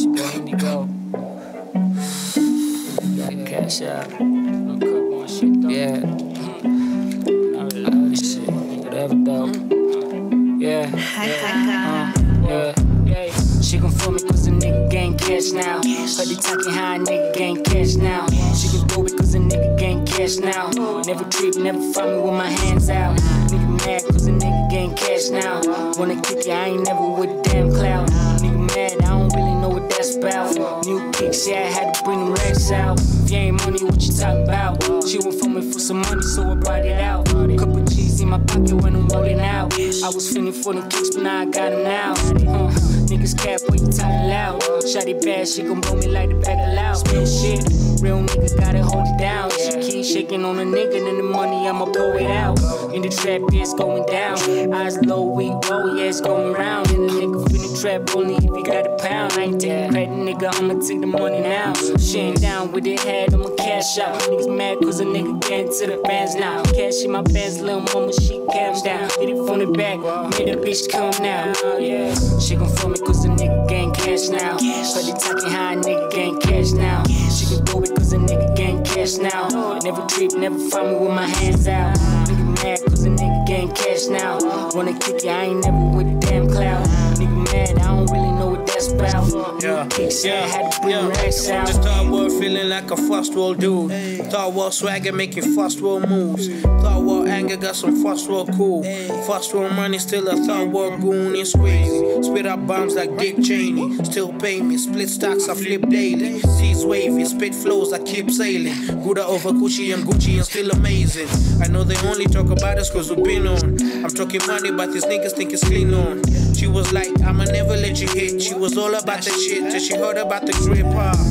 it's your boy Indigo. Got cash out. No cup on shit though. Yeah. I really love this shit. Whatever though. Yeah. Yeah. She gon' for me cause a nigga gain cash now. But they talking high, nigga gain cash now. She gon' go it cause a nigga gain cash now. Never creep, never find me with my hands out. Nigga mad cause a nigga gain cash now. Wanna kick ya, I ain't never with a damn cloud. Nigga mad, I don't really know what that's about. New kicks, yeah, I had to bring them racks out. If you ain't money, what you talking about? She went for me for some money, so I brought it out. Couple G's in my pocket when I'm rolling out. I was feeling for them kicks, but now I got them now. Niggas cap, what you talking loud? Shotty bad, she gon' blow me like the bag of loud. Spit shit, real niggas gotta hold it down. She keep shaking on a nigga, then the money I'ma blow it out. In the trap, it's going down. Eyes low, we go, yeah, it's going round. And the nigga finna trap only if he got a pound. I ain't taking credit, nigga, I'ma take the money now. She ain't down with it, head, I'ma cash out. Niggas mad cause a nigga getting to the bands now. Cash in my bands, little mama, she calms down. Hit it from the back, made a bitch come now. Yeah, she gon' for me cause a nigga gain cash now. But they talking high, nigga gain cash now. She gon' go it cause a nigga gain cash now. Never creep, never find me with my hands out. Nigga mad cause a nigga gain cash now. Wanna kick ya, I ain't never with a damn cloud. Nigga mad, I don't really know what that's about. Yeah, I had to bring racks out. Just thought world feeling like a first world dude. Thought world swagger making first world moves. Thought world anger got some first world cool. First world money still a thought world goon and squeeze. Spit up bombs like Dick Cheney. Still pay me, split stocks I flip daily. Seas wavy, spit flows I keep sailing. Gouda over Gucci and Gucci and still amazing. I know they only talk about us cause we've been on. I'm talking money but these niggas think it's clean on. She was like, I'ma never let you hit. She was all about that shit till she heard about the grip.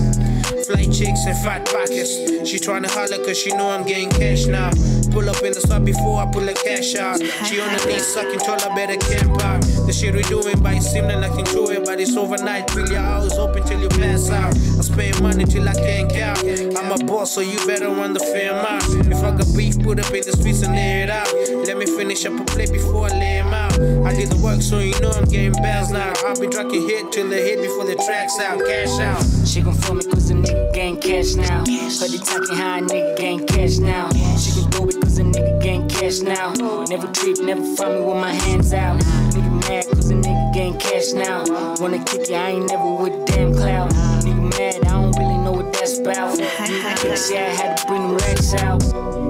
Flight chicks and fat pockets. She tryna holler cause she know I'm getting cash now. Pull up in the spot before I pull the cash out. She on her knees sucking, told her better camp out. The shit we doing by seeming nothing to it, but it's overnight. Fill your hours open till you pass out. I spend money till I can't count. I'm a boss, so you better run the film out. If I got beef, put up in the streets and lay it out. Let me finish up a play before I lay him out. I did the work, so you know I'm getting bands now. I'll be drunk and hit till they hit before the track's out. Cash out. She gon' for me cause a nigga gain cash now. But they talking high, nigga gain cash now. She gon' go it cause a nigga gain cash now. Never creep, never find me with my hands out. Nigga mad cause a nigga gain cash now. Wanna kick ya, I ain't never with a damn cloud. Nigga mad, I don't really know what that's about. Yeah, I had to bring them racks out.